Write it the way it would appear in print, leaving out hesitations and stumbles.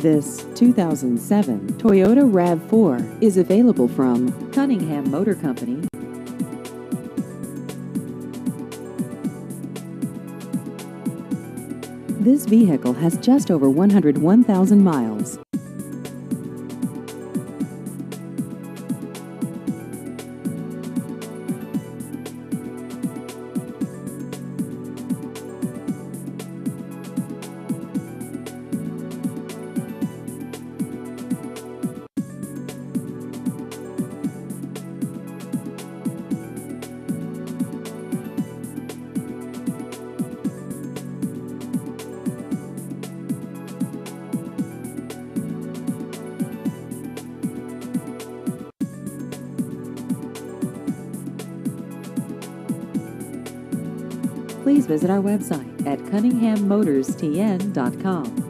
This 2007 Toyota RAV4 is available from Cunningham Motor Company. This vehicle has just over 101,000 miles. Please visit our website at cunninghammotors.tn.com.